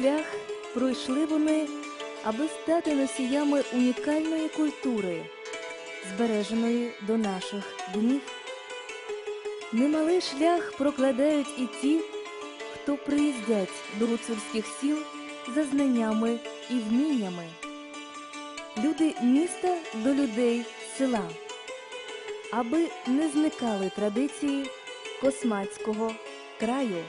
шлях пройшли вони, аби стати носіями унікальної культури, збереженої до наших днів. Немалий шлях прокладають і ті, хто приїздять до гуцульських сіл за знаннями і вміннями. Люди міста до людей села, аби не зникали традиції Космацького краю.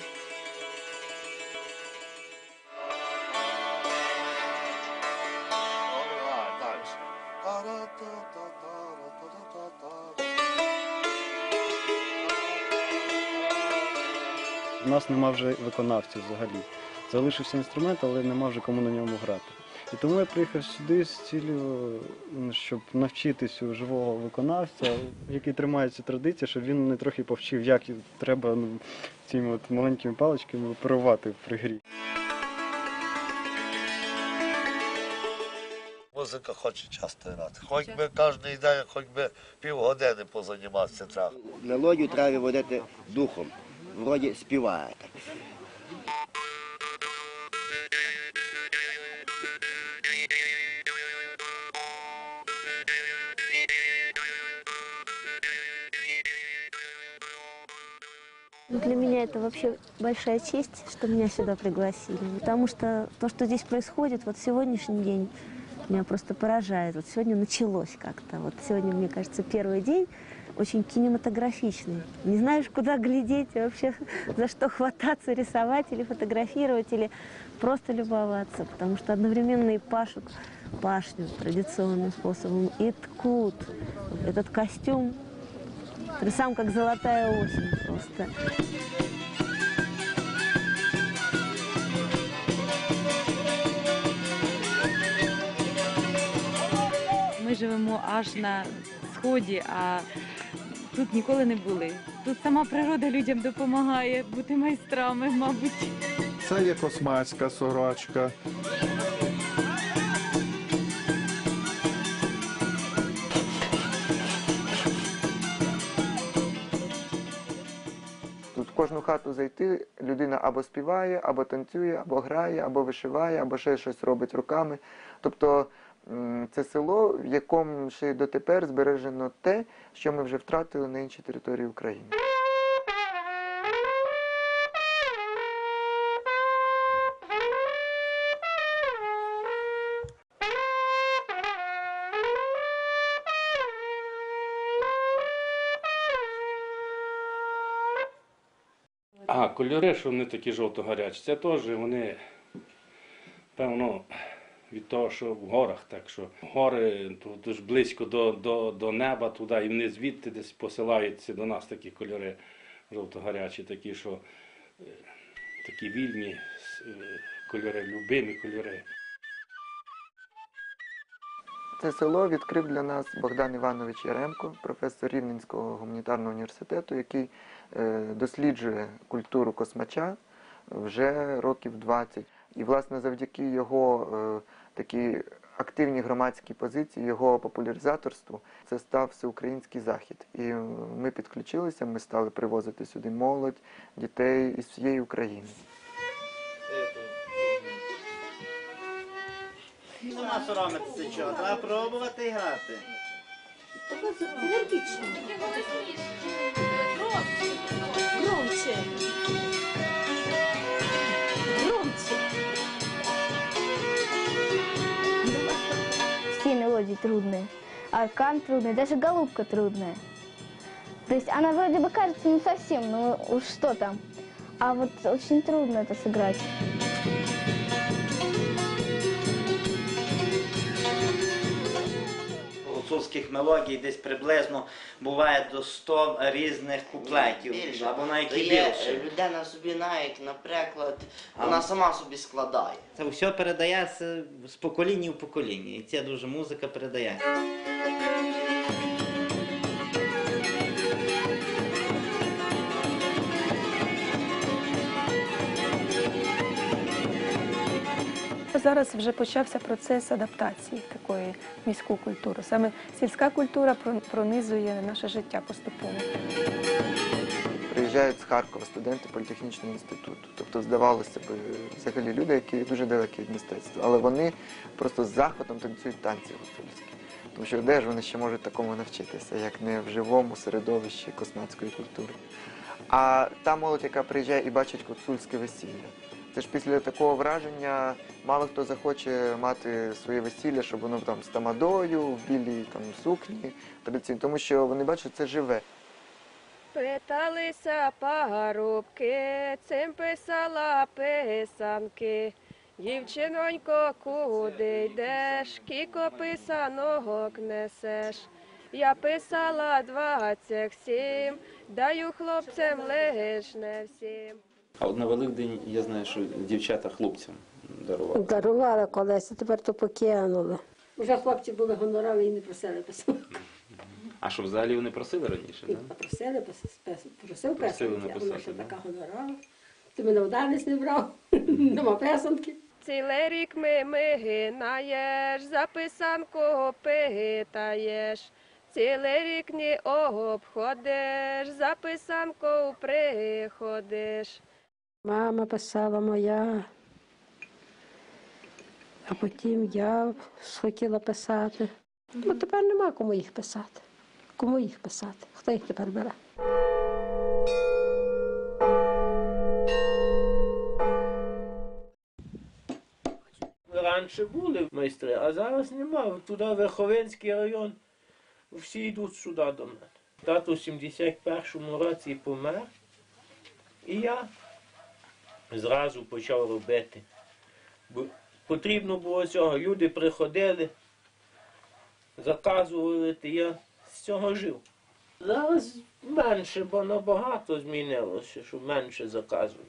У нас нема вже виконавців взагалі. Залишився інструмент, але нема вже кому на ньому грати. І тому я приїхав сюди з цілею, щоб навчитись у живого виконавця, який тримає цю традицію, щоб він мене трохи повчив, як треба цими маленькими паличками оперувати при грі. Музика хоче часто грати. Хоч би кожен день, хоч би півгодини позаніматися треба. Мелодію треба виводити духом, вроді співає так. Для меня это вообще большая честь, что меня сюда пригласили, потому что то, что здесь происходит, вот сегодняшний день меня просто поражает. Вот сегодня началось как-то, вот сегодня, мне кажется, первый день очень кинематографичный. Не знаешь, куда глядеть, вообще за что хвататься, рисовать или фотографировать, или просто любоваться, потому что одновременно и пашут пашню традиционным способом, и ткут этот костюм. Ты сам как золотая осень просто. Ми живемо аж на сході, а тут ніколи не були. Тут сама природа людям допомагає бути майстрами, мабуть. Це є космацька сорочка. Тут в кожну хату зайти, людина або співає, або танцює, або грає, або вишиває, або ще щось робить руками. Тобто це село, в якому ще й дотепер збережено те, що ми вже втратили на іншій території України. А кольори, що вони такі жовто-гарячі, це теж вони, певно, від того, що в горах, так що гори тут дуже близько до неба туди, і вони звідти десь посилаються до нас такі кольори жовто-гарячі, такі, що такі вільні кольори, любимі кольори. Це село відкрив для нас Богдан Іванович Яремко, професор Рівненського гуманітарного університету, який досліджує культуру космача вже років 20. І, власне, завдяки його такій активній громадській позиції, його популяризаторству, це став всеукраїнський захід. І ми підключилися, ми стали привозити сюди молодь, дітей із всієї України. Нема соромитися чого, треба пробувати і грати. Энергично. Громче. Громче. Все мелодии трудные, аркан трудный, даже голубка трудная. То есть она вроде бы кажется не совсем, ну уж что там. А вот очень трудно это сыграть. Гуцульських мелодій десь приблизно буває до 100 різних куплетів, або навіть і більше. Людина собі навіть, наприклад, вона сама собі складає. Це все передається з покоління в покоління, і ця дуже музика передається. Зараз вже почався процес адаптації такої міської культури. Саме сільська культура пронизує наше життя поступово. приїжджають з Харкова студенти політехнічного інституту. Тобто, здавалося б, взагалі люди, які дуже далекі від мистецтва, але вони просто з захватом танцюють танці гуцульські. Тому що де ж вони ще можуть такому навчитися, як не в живому середовищі космацької культури. А та молодь, яка приїжджає і бачить гуцульське весілля. Це ж після такого враження мало хто захоче мати своє весілля, щоб воно там з тамадою, в білій там сукні традиційно, тому що вони бачать, це живе. Питалися парубки, цим писала писанки. Дівчинонько, куди йдеш, кіко писанок несеш. Я писала 27, даю хлопцям лиш не всім. А от на Великдень я знаю, що дівчата хлопцям дарували. Дарували колись, а тепер то покинули. Уже хлопці були гонорові і не просили писати. А що, взагалі вони просили раніше? Да? Просив Просили писати, а написати, вона ще да? така гонорова. Ти мене вдалець не брав, нема писанки. Цілий рік мигинаєш, за писанку питаєш. Цілий рік не обходиш, за писанку приходиш. Мама писала моя, а потім я схотіла писати. Бо тепер нема кому їх писати. Кому їх писати? Хто їх тепер бере? Раніше були майстри, а зараз нема. Туди Верховинський район, всі йдуть сюди до мене. Тато в 71-му році помер, і я зразу почав робити. Бо потрібно було цього. Люди приходили, заказували, і я з цього жив. Зараз менше, бо набагато змінилося, що менше заказують.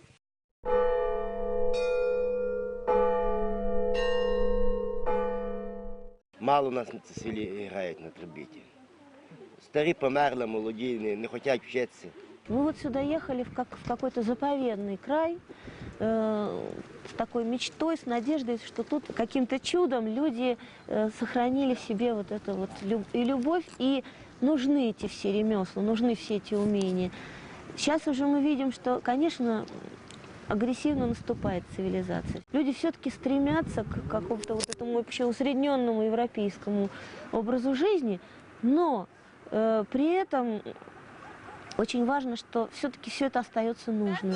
Мало у нас на цій селі грають на трембіті. Старі померли, молоді, не хочуть вчитися. Мы вот сюда ехали в какой-то заповедный край с такой мечтой, с надеждой, что тут каким-то чудом люди сохранили в себе вот это вот и любовь, и нужны эти все ремесла, нужны все эти умения. Сейчас уже мы видим, что, конечно, агрессивно наступает цивилизация. Люди все-таки стремятся к какому-то вот этому вообще усредненному европейскому образу жизни, но при этом очень важно, что все-таки все это остается нужным.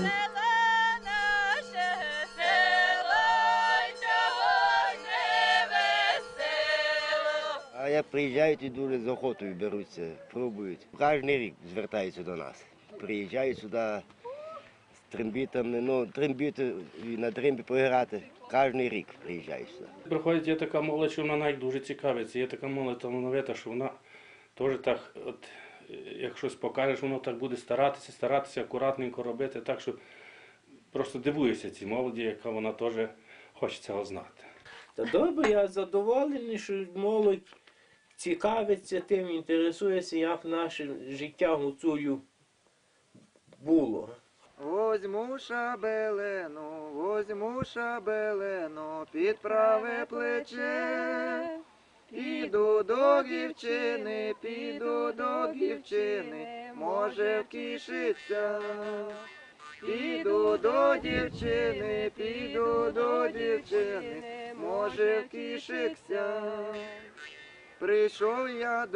А як приїжджають і дуже з охотою беруться, пробують. Кожен рік звертаються до нас. Приїжджають сюди з трембітами, ну, трембіти, на трембі пограти. Кожен рік приїжджають сюди. Приходить, є така молодь, що вона навіть дуже цікавиться. Є така молодь талановита, що вона теж так, от, як щось покажеш, воно так буде старатися акуратненько робити, так що просто дивуюся цій молоді, яка вона теж хоче цього знати. Та добре, я задоволений, що молодь цікавиться тим, інтересується, як наше життя гуцулів було. Возьму шабелену під праве плече. Піду до дівчини, може вкішиться. Піду до дівчини, може вкішиться. Прийшов я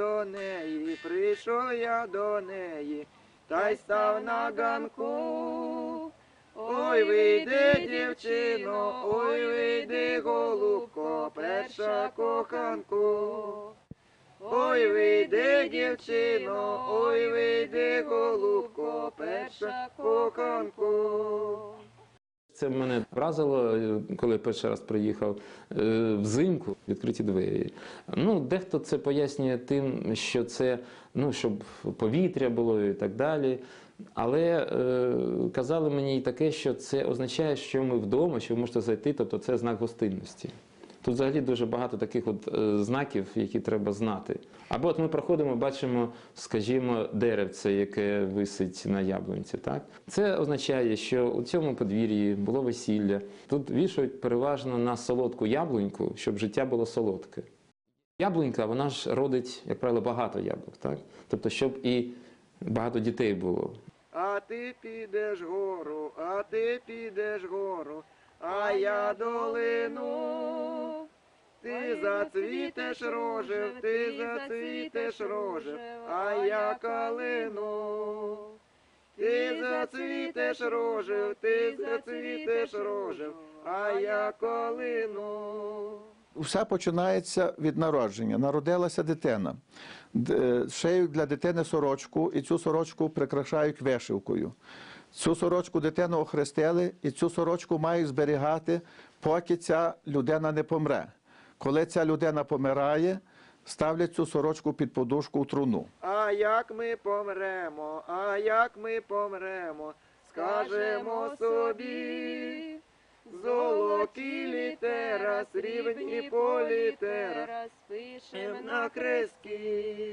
до неї, та й став на ганку. Ой, вийди, дівчино, ой, вийди, голубко, перша коханку. Ой, вийди, дівчино, ой, вийди, голубко, перша коханку. Це мене вразило, коли я перший раз приїхав взимку, відкриті двері. Ну, дехто це пояснює тим, що це, ну, щоб повітря було і так далі. Але казали мені і таке, що це означає, що ми вдома, що ви можете зайти, тобто це знак гостинності. Тут взагалі дуже багато таких от знаків, які треба знати. Або от ми проходимо, бачимо, скажімо, деревце, яке висить на яблунці. Так? Це означає, що у цьому подвір'ї було весілля. Тут вішають переважно на солодку яблуньку, щоб життя було солодке. Яблунька, вона ж родить, як правило, багато яблук. Так? Тобто, щоб і багато дітей було. а ти підеш гору, а ти підеш гору, а я долину. Ти зацвітеш рожев, ти зацвітеш рожев, а я калину. Ти зацвітеш рожев, ти зацвітеш рожев, а я калину. Все починається від народження. Народилася дитина. Шиють для дитини сорочку, і цю сорочку прикрашають вишивкою. Цю сорочку дитину охрестили, і цю сорочку мають зберігати, поки ця людина не помре. Коли ця людина помирає, ставлять цю сорочку під подушку в труну. А як ми помремо, а як ми помремо, скажемо собі. Золоті літера, срібні політера, спишем на хрестки.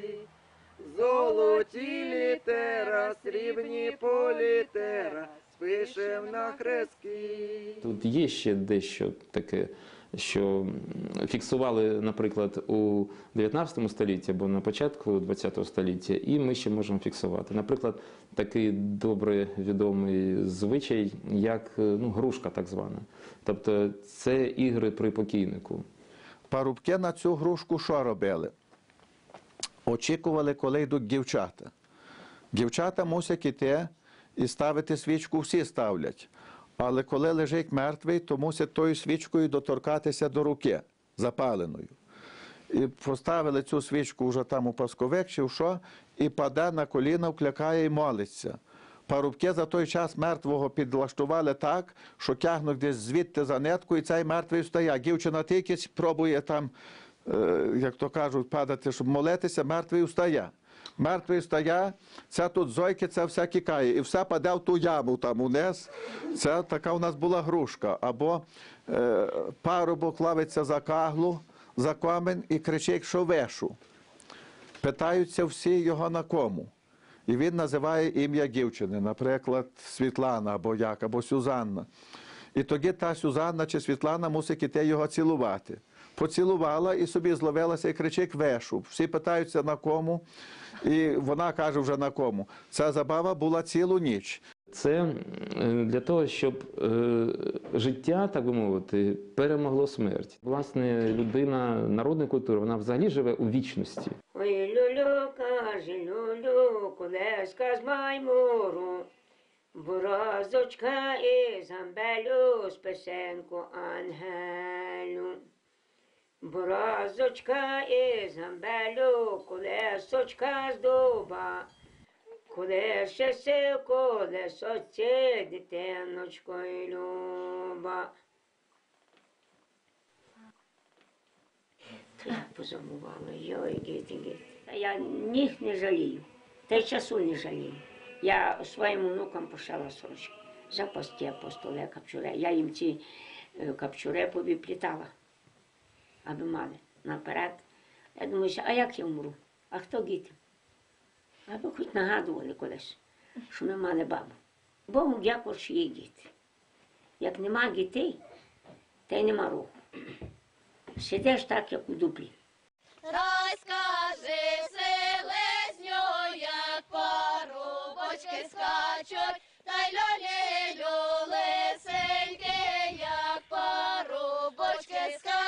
Золоті літера, срібні політера, спишем на хрестки. Тут є ще дещо таке, що фіксували, наприклад, у 19 столітті або на початку 20 століття, і ми ще можемо фіксувати. Наприклад, такий добре відомий звичай, як грушка так звана. Тобто це ігри при покійнику. Парубки на цю грушку що робили? Очікували, коли йдуть дівчата. Дівчата мусять іти і ставити свічку, всі ставлять. Але коли лежить мертвий, то мусять тою свічкою доторкатися до руки запаленою. І поставили цю свічку вже там у пасковик чи в що, і паде на коліна, вклякає і молиться. Парубки за той час мертвого підлаштували так, що тягнуть десь звідти за нитку, і цей мертвий встає. Дівчина тільки пробує там, як то кажуть, падати, щоб молитися, мертвий встає. Мертвий стає, це тут зойки, це все кікає, і все паде в ту яму там униз. Це така у нас була грушка. Або парубок лавиться за каглу, за комин і кричить, що вешу. Питаються всі його на кому. І він називає ім'я дівчини, наприклад, Світлана або як, або Сюзанна. І тоді та Сюзанна чи Світлана мусить іти його цілувати. Поцілувала і собі зловилася і кричить вешу. Всі питаються на кому, і вона каже вже на кому. Ця забава була цілу ніч. Це для того, щоб життя, так би мовити, перемогло смерть. Власне, людина народної культури, вона взагалі живе у вічності. Ой, люлю, каже, люлю, колеска з маймуру, борозочка із амбелю, з песенку ангелю. Борозочка із амбелю, колесочка з дуба, колеше се колесоце, дитиночко й люба. То я позамувала, йой, гіти. Я ніг не жалію, та й часу не жалію. Я своїм внукам пошила сорочки. Запасті апостоле капчуре. Я їм ці капчуре повіплітала, аби мали наперед. Я думаю, а як я вмру? А хто діти? Аби хоч нагадували колись, що ми мали бабу. Богу дякую, що є діти. Як нема дітей, та й нема руху. Сидиш так, як у дуплі. Розкажи, селезньо, як парубочки скачуть, та й льолі-лю лисеньки, як парубочки скачуть.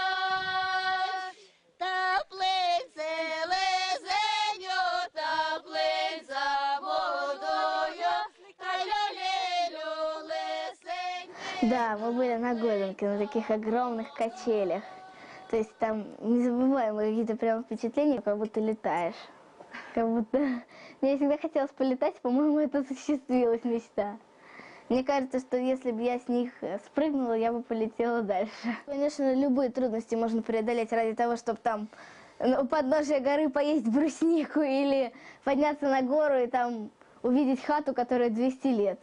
Та плинь селезеньо, та плинь за водою, та й льолі-лю лисеньки. Да, мы были на Годенке, на таких огромных качелях. То есть там незабываемые какие-то прям впечатления, как будто летаешь. Как будто... Мне всегда хотелось полетать, по-моему, это осуществилась мечта. Мне кажется, что если бы я с них спрыгнула, я бы полетела дальше. Конечно, любые трудности можно преодолеть ради того, чтобы там у подножия горы поесть бруснику или подняться на гору и там увидеть хату, которая 200 лет.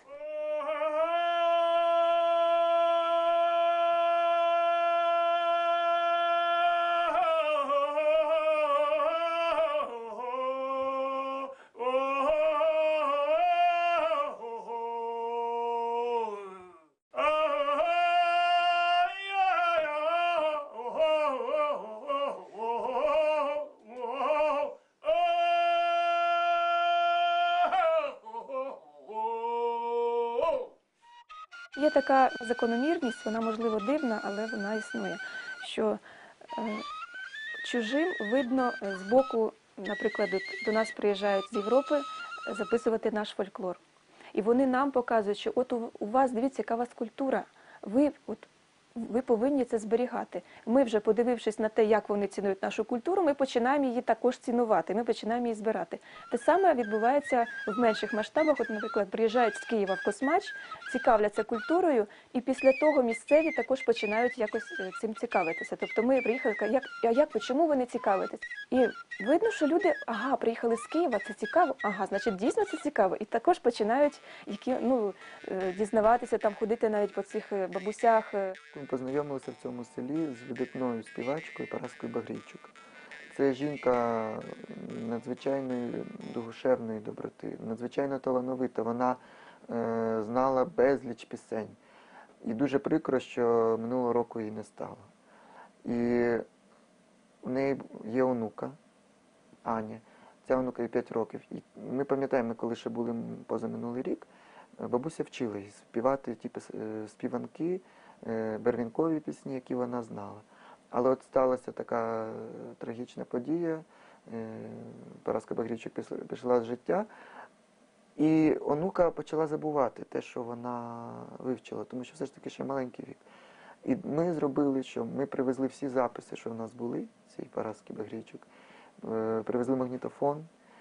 Є така закономірність, вона, можливо, дивна, але вона існує, що чужим видно з боку, наприклад, до нас приїжджають з Європи записувати наш фольклор. І вони нам показують, що от у вас, дивіться, яка у вас культура, ви повинні це зберігати. Ми вже, подивившись на те, як вони цінують нашу культуру, ми починаємо її також цінувати, ми починаємо її збирати. Те саме відбувається в менших масштабах. От, наприклад, приїжджають з Києва в Космач, цікавляться культурою, і після того місцеві також починають якось цим цікавитися. Тобто ми приїхали, чому ви не цікавитесь? І видно, що люди, приїхали з Києва, це цікаво, значить, дійсно це цікаво. І також починають дізнаватися, ходити навіть по цих бабусях. Ми познайомилися в цьому селі з видатною співачкою Параскою Багрійчук. Це жінка надзвичайної душевної доброти, надзвичайно талановита. Вона знала безліч пісень. І дуже прикро, що минулого року її не стало. І у неї є онука, Аня. Ця онука їй 5 років. І ми пам'ятаємо, коли ще були позаминулий рік, бабуся вчила її співати ті співанки, барвінкові пісні, які вона знала. Але от сталася така трагічна подія, Параска Багрійчук пішла з життя, і онука почала забувати те, що вона вивчила, тому що все ж таки ще маленький вік. І ми зробили, що ми привезли всі записи, що в нас були, цієї Параски Багрійчук, привезли магнітофон,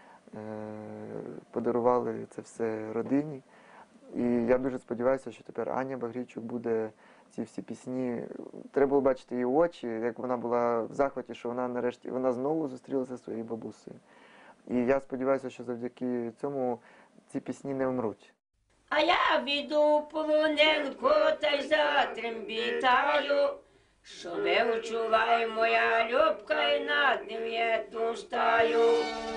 подарували це все родині. І я дуже сподіваюся, що тепер Аня Багрійчук буде ці всі пісні. Треба було бачити її очі, як вона була в захваті, що вона знову зустрілася зі своєю бабусею. І я сподіваюся, що завдяки цьому ці пісні не вмруть. А я піду в полоненку та й затрембітаю, що ви відчуває моя любка і над ним я тустаю.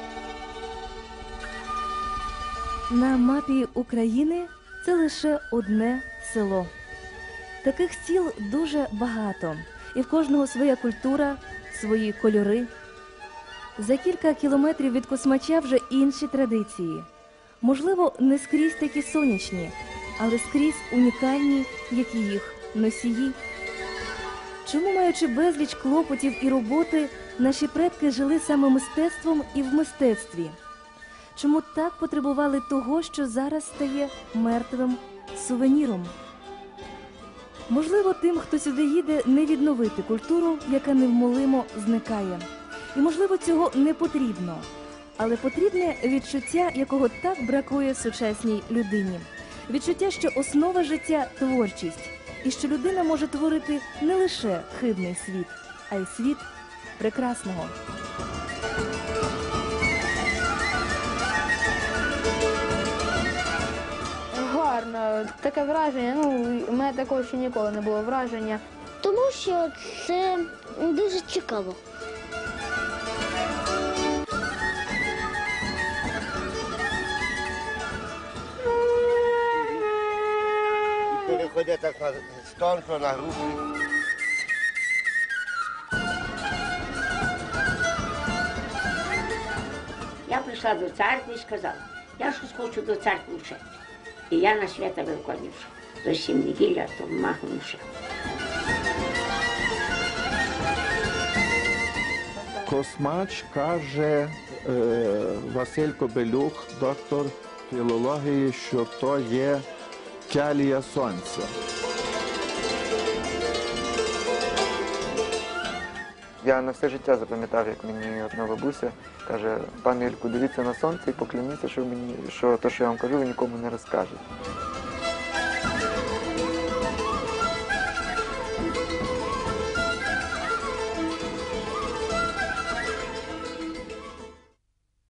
На мапі України це лише одне село. Таких сіл дуже багато, і в кожного своя культура, свої кольори. За кілька кілометрів від Космача вже інші традиції. Можливо, не скрізь такі сонячні, але скрізь унікальні, як і їх носії. Чому, маючи безліч клопотів і роботи, наші предки жили саме мистецтвом і в мистецтві? Чому так потребували того, що зараз стає мертвим сувеніром? Можливо, тим, хто сюди їде, не відновити культуру, яка невмолимо зникає. І, можливо, цього не потрібно. Але потрібне відчуття, якого так бракує сучасній людині. Відчуття, що основа життя – творчість. І що людина може творити не лише хибний світ, а й світ прекрасного. Гарно, таке враження, у мене такого ще ніколи не було враження. Тому що це дуже цікаво. Переходить так на тонко, на грубу. Я прийшла до церкви і сказала, я щось хочу до церкви вчити. І я на свята Великоднівша. До 7 неділя, то махом вчила. Космач, каже Василь Кобелюх, доктор філології, що то є кялія сонця. Я на все життя запам'ятав, як мені одна бабуся каже: пане Ільку, дивіться на сонце і покляніться, що те, що я вам кажу, ви нікому не розкажете.